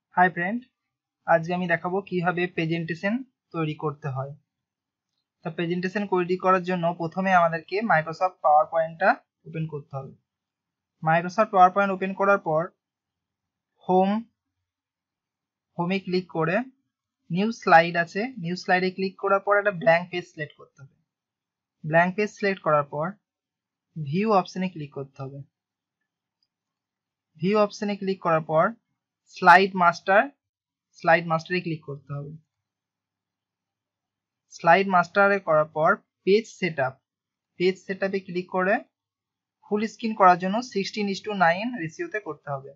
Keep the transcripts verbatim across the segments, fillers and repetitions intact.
Hi friend, আজকে আমি দেখাবো কিভাবে প্রেজেন্টেশন তৈরি করতে হয়। তা প্রেজেন্টেশন তৈরি করার জন্য প্রথমে আমাদেরকে মাইক্রোসফট পাওয়ার পয়েন্টটা ওপেন করতে হবে। মাইক্রোসফট পাওয়ার পয়েন্ট ওপেন করার পর হোম হোমে ক্লিক করে নিউ স্লাইড আছে, নিউ স্লাইডে ক্লিক করার পর একটা ব্ল্যাঙ্ক পেজ সিলেক্ট করতে হবে। ব্ল্যাঙ্ক পেজ সিলেক্ট করার পর ভিউ অপশনে ক্লিক করতে হবে। ভিউ অপশনে ক্লিক করার পর স্লাইড মাস্টার স্লাইড মাস্টারে ক্লিক করতে হবে। স্লাইড মাস্টারে করার পর পেজ সেটআপ পেজ সেটআপে ক্লিক করে ফুল স্ক্রিন করার জন্য সিক্সটিন ইস টু নাইন রেশিওতে করতে হবে।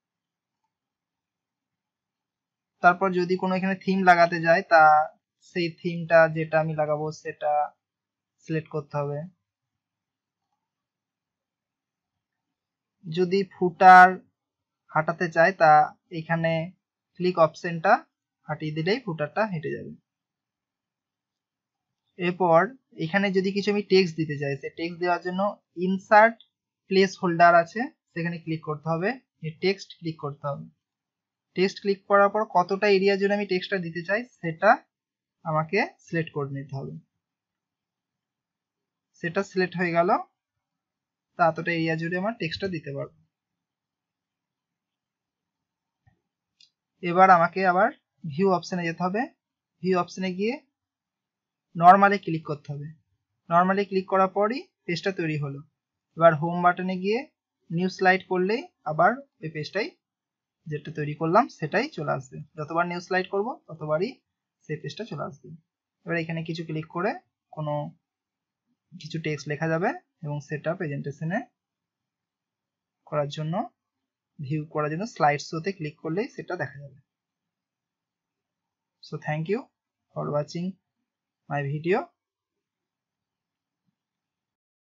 তারপর যদি কোনো এখানে থিম লাগাতে যায় তা সেই থিমটা যেটা আমি লাগাবো সেটা সিলেক্ট করতে হবে। যদি ফুটার হাঁটাতে চাই তা এখানে ক্লিক অপশনটা হাঁটিয়ে দিলেই ফুটারটা হেঁটে যাবে। এরপর এখানে যদি কিছু আমি টেক্সট দিতে চাই, সেই টেক্সট দেওয়ার জন্য ইনসার্ট প্লেস হোল্ডার আছে, সেখানে ক্লিক করতে হবে, টেক্সট ক্লিক করতে হবে। টেক্সট ক্লিক করার পর কতটা এরিয়া জুড়ে আমি টেক্সটটা দিতে চাই সেটা আমাকে সিলেক্ট করে নিতে হবে। সেটা সিলেক্ট হয়ে গেল, তা এতটা এরিয়া জুড়ে আমার টেক্সটটা দিতে পারবো। এবার আমাকে আবার ভিউ অপশনে যেতে হবে। ভিউ অপশনে গিয়ে নর্মালে ক্লিক করতে হবে। নর্মালে ক্লিক করার পরই পেজটা তৈরি হলো। এবার হোম বাটনে গিয়ে নিউ স্লাইড করলেই আবার ওই পেজটাই যেটা তৈরি করলাম সেটাই চলে আসবে। যতবার নিউ স্লাইড করব ততবারই সেই পেজটা চলে আসবে। এবার এখানে কিছু ক্লিক করে কোনো কিছু টেক্সট লেখা যাবে এবং সেটা প্রেজেন্টেশনে করার জন্য ভিউ করার জন্য স্লাইড শোতে ক্লিক করলেই সেটা দেখা যাবে। So thank you for watching my video.